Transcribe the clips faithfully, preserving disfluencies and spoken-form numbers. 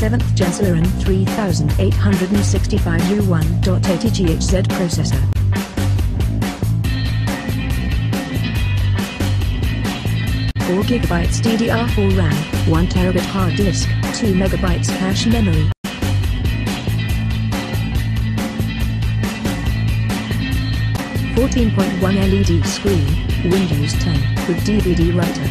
seventh Gen Celeron three thousand eight hundred sixty-five U one point eighty gigahertz processor. four gigabytes D D R four RAM, one terabyte hard disk, two megabytes cache memory. fourteen point one L E D screen, Windows ten, with D V D writer.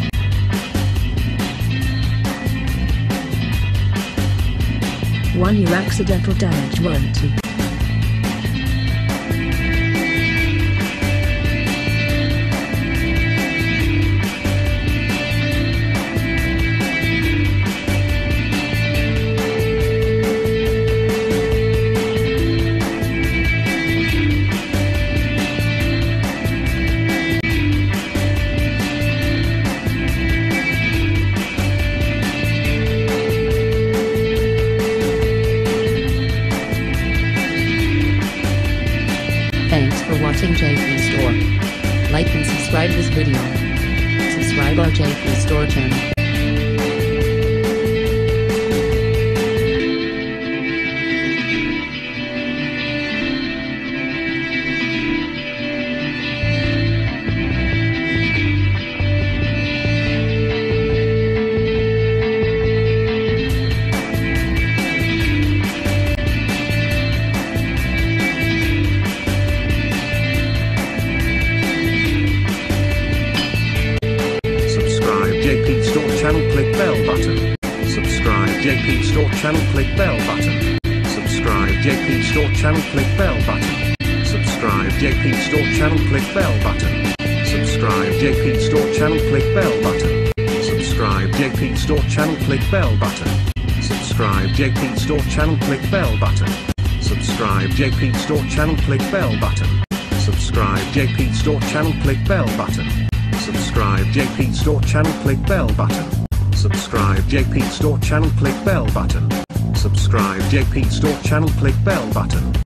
one year accidental damage warranty. Thanks for watching J P Store. Like and subscribe this video. Subscribe our J P Store channel. Channel, click bell button. Subscribe J P Store channel, click bell button. Subscribe J P Store channel, click bell button. Subscribe J P Store channel, click bell button. Subscribe J P Store channel, click bell button. Subscribe J P Store channel, click bell button. Subscribe J P Store channel, click bell button. Subscribe J P Store channel, click bell button. Subscribe J P Store channel, click bell button. Subscribe J P Store channel, click bell button. Subscribe J P Store channel, click bell button. Subscribe J P Store channel, click bell button.